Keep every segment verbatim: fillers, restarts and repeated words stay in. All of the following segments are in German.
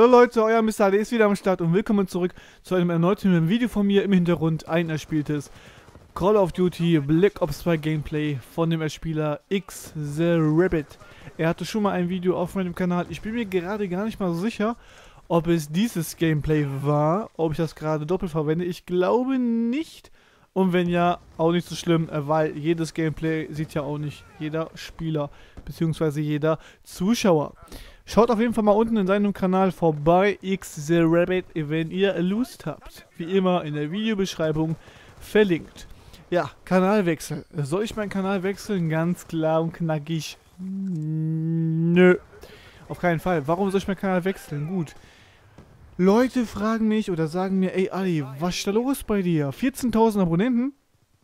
Hallo Leute, euer Mister A D ist wieder am Start und willkommen zurück zu einem erneuten Video von mir. Im Hintergrund ein erspieltes Call of Duty Black Ops zwei Gameplay von dem Erspieler X The Rabbit. Er hatte schon mal ein Video auf meinem Kanal. Ich bin mir gerade gar nicht mal so sicher, ob es dieses Gameplay war, ob ich das gerade doppelt verwende. Ich glaube nicht. Und wenn ja, auch nicht so schlimm, weil jedes Gameplay sieht ja auch nicht jeder Spieler bzw. jeder Zuschauer. Schaut auf jeden Fall mal unten in seinem Kanal vorbei, X The Rabbit, wenn ihr Lust habt. Wie immer in der Videobeschreibung verlinkt. Ja, Kanalwechsel. Soll ich meinen Kanal wechseln? Ganz klar und knackig. Nö. Auf keinen Fall. Warum soll ich meinen Kanal wechseln? Gut. Leute fragen mich oder sagen mir, ey Ali, was ist da los bei dir? vierzehntausend Abonnenten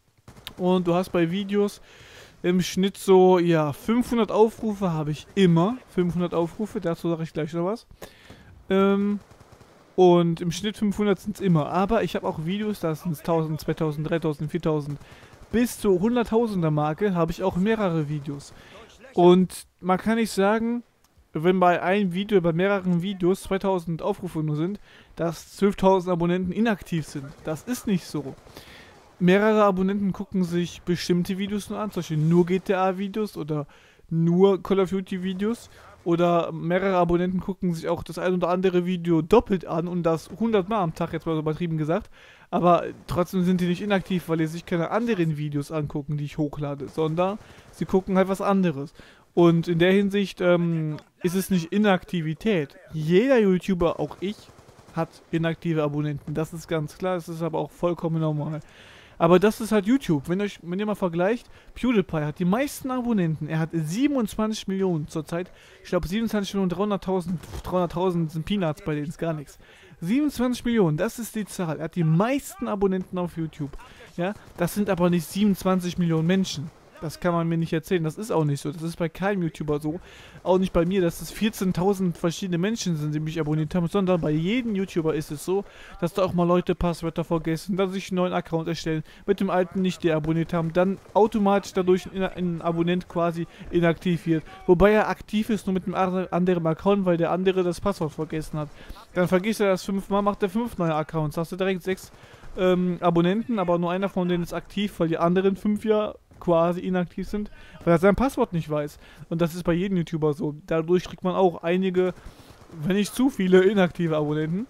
und du hast bei Videos im Schnitt so, ja, fünfhundert Aufrufe habe ich immer. fünfhundert Aufrufe, dazu sage ich gleich noch was. Ähm, und im Schnitt fünfhundert sind es immer. Aber ich habe auch Videos, da sind es tausend, zweitausend, dreitausend, viertausend. Bis zur hunderttausender Marke habe ich auch mehrere Videos. Und man kann nicht sagen, wenn bei einem Video, bei mehreren Videos zweitausend Aufrufe nur sind, dass zwölftausend Abonnenten inaktiv sind. Das ist nicht so. Mehrere Abonnenten gucken sich bestimmte Videos nur an, zum Beispiel nur G T A-Videos oder nur Call of Duty-Videos. Oder mehrere Abonnenten gucken sich auch das ein oder andere Video doppelt an und das hundert Mal am Tag, jetzt mal so übertrieben gesagt. Aber trotzdem sind die nicht inaktiv, weil die sich keine anderen Videos angucken, die ich hochlade, sondern sie gucken halt was anderes. Und in der Hinsicht ähm, ist es nicht Inaktivität. Jeder YouTuber, auch ich, hat inaktive Abonnenten. Das ist ganz klar, das ist aber auch vollkommen normal. Aber das ist halt YouTube. Wenn, euch, wenn ihr mal vergleicht, PewDiePie hat die meisten Abonnenten. Er hat siebenundzwanzig Millionen zurzeit. Ich glaube siebenundzwanzig Millionen, dreihunderttausend. dreihunderttausend sind Peanuts, bei denen ist gar nichts. siebenundzwanzig Millionen, das ist die Zahl. Er hat die meisten Abonnenten auf YouTube. Ja, das sind aber nicht siebenundzwanzig Millionen Menschen. Das kann man mir nicht erzählen, das ist auch nicht so. Das ist bei keinem YouTuber so. Auch nicht bei mir, dass es vierzehntausend verschiedene Menschen sind, die mich abonniert haben, sondern bei jedem YouTuber ist es so, dass da auch mal Leute Passwörter vergessen, dann sich einen neuen Account erstellen, mit dem alten nicht deabonniert haben, dann automatisch dadurch ein, ein Abonnent quasi inaktiv wird. Wobei er aktiv ist, nur mit einem anderen Account, weil der andere das Passwort vergessen hat. Dann vergisst er das fünfmal, macht er fünf neue Accounts. Hast du direkt sechs ähm, Abonnenten, aber nur einer von denen ist aktiv, weil die anderen fünf ja quasi inaktiv sind, weil er sein Passwort nicht weiß. Und das ist bei jedem YouTuber so. Dadurch kriegt man auch einige, wenn nicht zu viele, inaktive Abonnenten.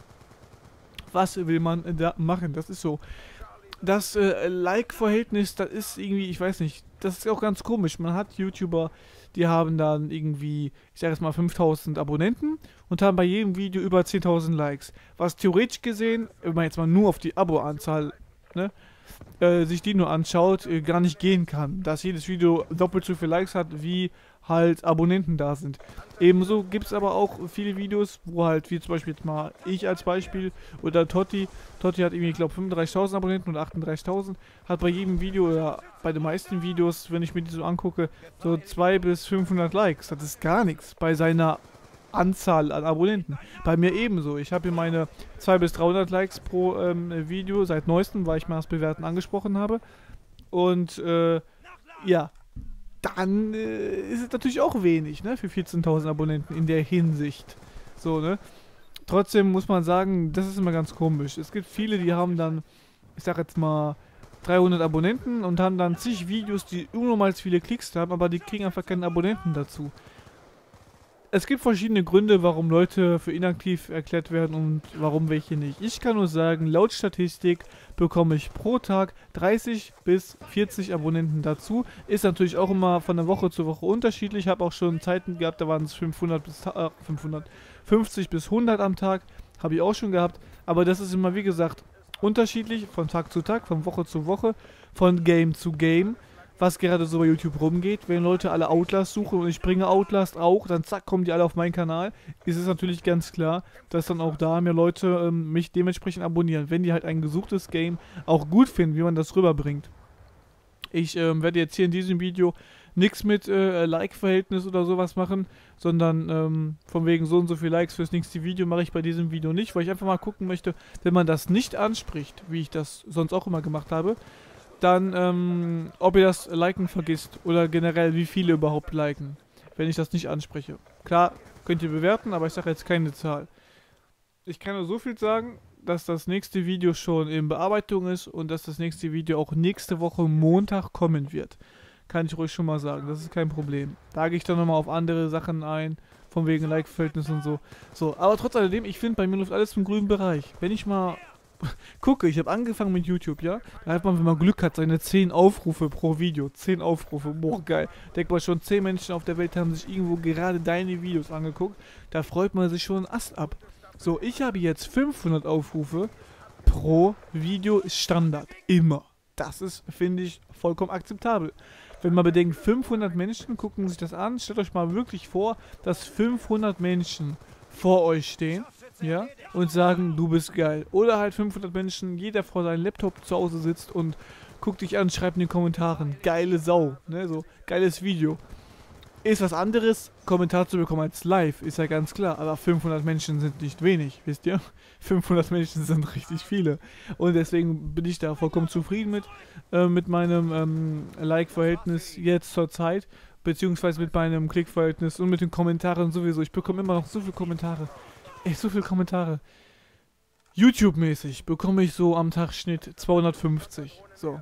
Was will man da machen? Das ist so. Das äh, Like-Verhältnis, das ist irgendwie, ich weiß nicht, das ist auch ganz komisch. Man hat YouTuber, die haben dann irgendwie, ich sage jetzt mal fünftausend Abonnenten und haben bei jedem Video über zehntausend Likes. Was theoretisch gesehen, wenn man jetzt mal nur auf die Abo-Anzahl, ne, Äh, sich die nur anschaut, äh, gar nicht gehen kann. Dass jedes Video doppelt so viele Likes hat, wie halt Abonnenten da sind. Ebenso gibt es aber auch viele Videos, wo halt, wie zum Beispiel jetzt mal ich als Beispiel oder Totti, Totti hat irgendwie, ich glaube, fünfunddreißigtausend Abonnenten oder achtunddreißigtausend, hat bei jedem Video oder bei den meisten Videos, wenn ich mir die so angucke, so zweihundert bis fünfhundert Likes. Das ist gar nichts bei seiner Anzahl an Abonnenten. Bei mir ebenso. Ich habe hier meine zweihundert bis dreihundert Likes pro ähm, Video seit neuestem, weil ich mal das Bewerten angesprochen habe. Und äh, ja, dann äh, ist es natürlich auch wenig, ne, für vierzehntausend Abonnenten in der Hinsicht. So, ne. Trotzdem muss man sagen, das ist immer ganz komisch. Es gibt viele, die haben dann, ich sag jetzt mal, dreihundert Abonnenten und haben dann zig Videos, die unnormals viele Klicks haben, aber die kriegen einfach keinen Abonnenten dazu. Es gibt verschiedene Gründe, warum Leute für inaktiv erklärt werden und warum welche nicht. Ich kann nur sagen, laut Statistik bekomme ich pro Tag dreißig bis vierzig Abonnenten dazu. Ist natürlich auch immer von der Woche zu Woche unterschiedlich. Ich habe auch schon Zeiten gehabt, da waren es fünfhundert bis äh, fünfhundertfünfzig bis hundert am Tag. Habe ich auch schon gehabt. Aber das ist immer, wie gesagt, unterschiedlich von Tag zu Tag, von Woche zu Woche, von Game zu Game. Was gerade so bei YouTube rumgeht, wenn Leute alle Outlast suchen und ich bringe Outlast auch, dann zack, kommen die alle auf meinen Kanal, ist es natürlich ganz klar, dass dann auch da mehr Leute ähm, mich dementsprechend abonnieren, wenn die halt ein gesuchtes Game auch gut finden, wie man das rüberbringt. Ich ähm, werde jetzt hier in diesem Video nichts mit äh, Like-Verhältnis oder sowas machen, sondern ähm, von wegen so und so viel Likes fürs nächste Video mache ich bei diesem Video nicht, weil ich einfach mal gucken möchte, wenn man das nicht anspricht, wie ich das sonst auch immer gemacht habe, dann, ähm, ob ihr das Liken vergisst oder generell, wie viele überhaupt liken, wenn ich das nicht anspreche. Klar, könnt ihr bewerten, aber ich sage jetzt keine Zahl. ich kann nur so viel sagen, dass das nächste Video schon in Bearbeitung ist und dass das nächste Video auch nächste Woche Montag kommen wird. Kann ich ruhig schon mal sagen, das ist kein Problem. Da gehe ich dann nochmal auf andere Sachen ein, von wegen Like-Verhältnis und so. So, aber trotz alledem, ich finde, bei mir läuft alles im grünen Bereich. Wenn ich mal gucke, ich habe angefangen mit YouTube, ja, da hat man, wenn man Glück hat, seine zehn Aufrufe pro Video. zehn Aufrufe, boah, geil. Denk mal, schon zehn Menschen auf der Welt haben sich irgendwo gerade deine Videos angeguckt. Da freut man sich schon einen Ast ab. So, ich habe jetzt fünfhundert Aufrufe pro Video Standard. Immer. Das ist, finde ich, vollkommen akzeptabel. Wenn man bedenkt, fünfhundert Menschen gucken sich das an, stellt euch mal wirklich vor, dass fünfhundert Menschen vor euch stehen, ja, und sagen, du bist geil. Oder halt fünfhundert Menschen, jeder vor seinem Laptop zu Hause sitzt und guckt dich an, schreibt in den Kommentaren, geile Sau, ne, so, geiles Video. Ist was anderes, Kommentar zu bekommen als live, ist ja ganz klar. Aber fünfhundert Menschen sind nicht wenig, wisst ihr? fünfhundert Menschen sind richtig viele. Und deswegen bin ich da vollkommen zufrieden mit, äh, mit meinem ähm, Like-Verhältnis jetzt zur Zeit. Beziehungsweise mit meinem Klick-Verhältnis und mit den Kommentaren sowieso. Ich bekomme immer noch so viele Kommentare. Echt so viele Kommentare. YouTube-mäßig bekomme ich so am Tag Schnitt zweihundertfünfzig. So.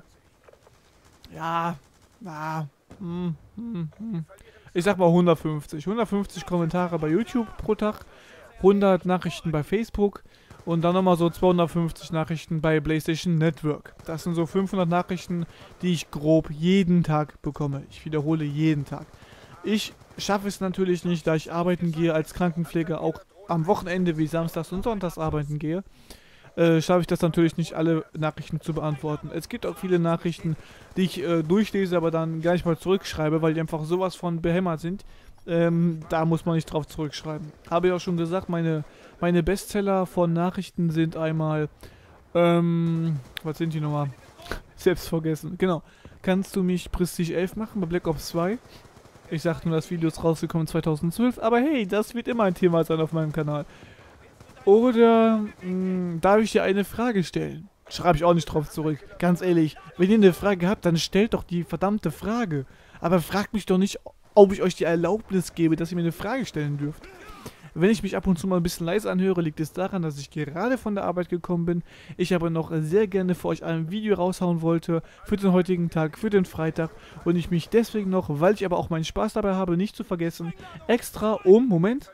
Ja, na, hm, hm, hm. Ich sag mal hundertfünfzig. hundertfünfzig Kommentare bei YouTube pro Tag, hundert Nachrichten bei Facebook und dann nochmal so zweihundertfünfzig Nachrichten bei PlayStation Network. Das sind so fünfhundert Nachrichten, die ich grob jeden Tag bekomme. Ich wiederhole, jeden Tag. Ich schaffe es natürlich nicht, da ich arbeiten gehe als Krankenpfleger, auch am Wochenende wie samstags und sonntags arbeiten gehe, äh, schaffe ich das natürlich nicht, alle Nachrichten zu beantworten. Es gibt auch viele Nachrichten, die ich äh, durchlese, aber dann gar nicht mal zurückschreibe, weil die einfach sowas von behämmert sind. Ähm, da muss man nicht drauf zurückschreiben. Habe ich auch schon gesagt, meine, meine Bestseller von Nachrichten sind einmal, ähm, was sind die nochmal? Selbst vergessen. Genau. Kannst du mich Prestige elf machen bei Black Ops zwei? Ich sag nur, das Video ist rausgekommen zweitausendzwölf, aber hey, das wird immer ein Thema sein auf meinem Kanal. Oder, mh, darf ich dir eine Frage stellen? Schreibe ich auch nicht drauf zurück. Ganz ehrlich, wenn ihr eine Frage habt, dann stellt doch die verdammte Frage. Aber fragt mich doch nicht, ob ich euch die Erlaubnis gebe, dass ihr mir eine Frage stellen dürft. Wenn ich mich ab und zu mal ein bisschen leise anhöre, liegt es daran, dass ich gerade von der Arbeit gekommen bin. Ich aber noch sehr gerne für euch ein Video raushauen wollte, für den heutigen Tag, für den Freitag. Und ich mich deswegen noch, weil ich aber auch meinen Spaß dabei habe, nicht zu vergessen, extra um, Moment,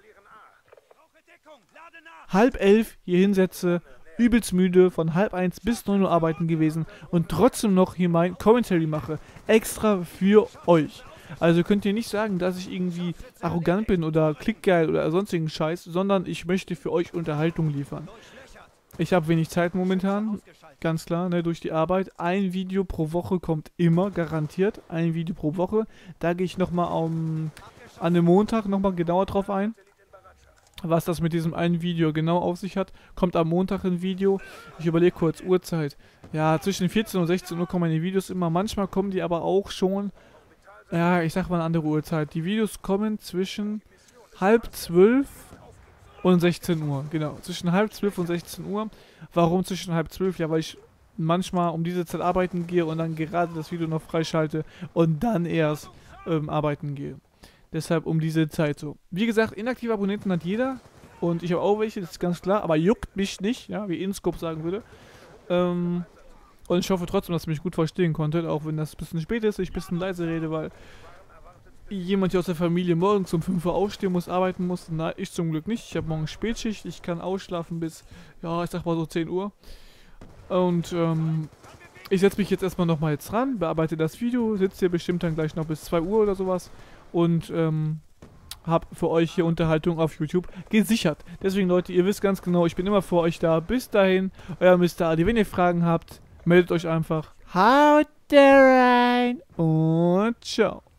halb elf hier hinsetze, übelst müde, von halb eins bis neun Uhr arbeiten gewesen und trotzdem noch hier mein Commentary mache, extra für euch. Also könnt ihr nicht sagen, dass ich irgendwie arrogant bin oder klickgeil oder sonstigen Scheiß, sondern ich möchte für euch Unterhaltung liefern. Ich habe wenig Zeit momentan, ganz klar, ne, durch die Arbeit. Ein Video pro Woche kommt immer, garantiert, ein Video pro Woche. Da gehe ich nochmal um, an dem Montag nochmal genauer drauf ein. Was das mit diesem einen Video genau auf sich hat, kommt am Montag ein Video. Ich überlege kurz, Uhrzeit. Ja, zwischen vierzehn und sechzehn Uhr kommen meine Videos immer. Manchmal kommen die aber auch schon, ja, ich sag mal eine andere Uhrzeit. Die Videos kommen zwischen halb zwölf und sechzehn Uhr. Genau, zwischen halb zwölf und sechzehn Uhr. Warum zwischen halb zwölf? Ja, weil ich manchmal um diese Zeit arbeiten gehe und dann gerade das Video noch freischalte und dann erst ähm, arbeiten gehe. Deshalb um diese Zeit so. Wie gesagt, inaktive Abonnenten hat jeder. Und ich habe auch welche, das ist ganz klar. Aber juckt mich nicht, ja, wie InScope sagen würde. Ähm, und ich hoffe trotzdem, dass ihr mich gut verstehen konntet. Auch wenn das ein bisschen spät ist, ich ein bisschen leise rede, weil jemand hier aus der Familie morgens um fünf Uhr aufstehen muss, arbeiten muss. Na, ich zum Glück nicht. Ich habe morgen Spätschicht. Ich kann ausschlafen bis, ja, ich sag mal so zehn Uhr. Und, ähm... ich setze mich jetzt erstmal nochmal jetzt ran, bearbeite das Video, sitze hier bestimmt dann gleich noch bis zwei Uhr oder sowas und ähm, habe für euch hier Unterhaltung auf YouTube gesichert. Deswegen Leute, ihr wisst ganz genau, ich bin immer für euch da. Bis dahin, euer Mister Adi. Wenn ihr Fragen habt, meldet euch einfach. Haut rein und ciao.